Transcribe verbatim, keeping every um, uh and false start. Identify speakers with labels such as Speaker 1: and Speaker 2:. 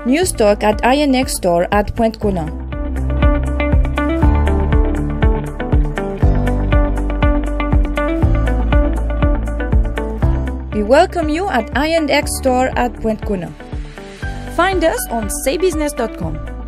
Speaker 1: New stock at I N X store at Pointe-Colin. We welcome you at I N X store at Pointe-Colin. Find us on Seybusiness dot com.